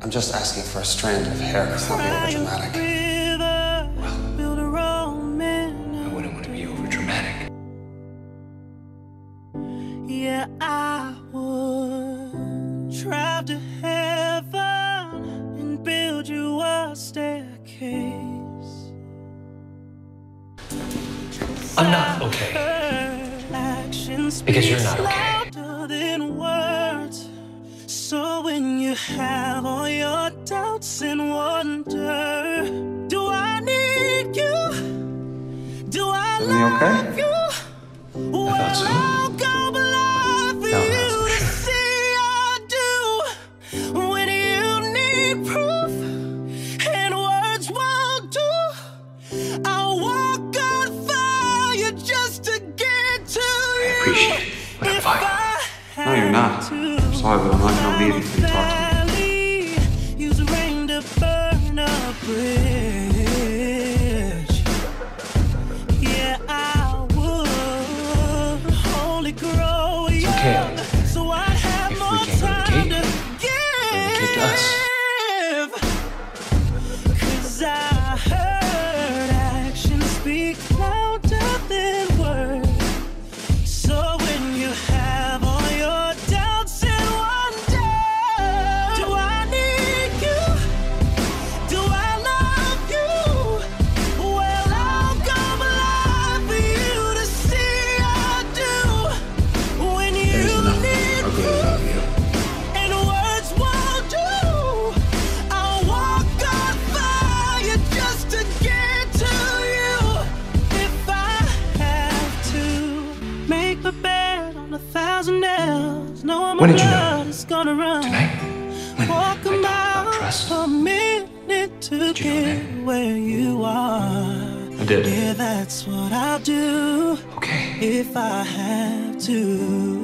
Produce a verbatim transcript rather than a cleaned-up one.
I'm just asking for a strand of hair. It's not over dramatic. Well, I wouldn't want to be over dramatic. Yeah, I would drive to heaven and build you a staircase. I'm not okay. Because you're not okay. So when you have all your doubts and wonder, do I need you? Do I love okay? you? I thought so. I'll go blind for No, you that's for to sure. see I do. When you need proof and words won't do, I'll walk on fire just to get to you. I appreciate it, but I'm fine. No, you're not. I'm sorry, but I'm not gonna leave until you talk to me. Use rain to burn a bridge. Yeah, I would only grow It's okay, young, so I'd have If we more can't go to time Kate, to then the Kate to us. give. 'Cause I heard actions speak louder than words. So when you have all your doubts and wonder, do I need you? Do I love you? Well, I'll go blind for you to see I do. When you There's nothing need ugly about you. and words won't do, I'll walk on fire just to get to you. If I have to make my bed on a thousand nails, knowing my When did you know? blood is gonna run. Tonight? When Walk I a talked about mile trust? a minute to Did you know get that? where you are. I did. Yeah, that's what I'll do Okay. if I have to.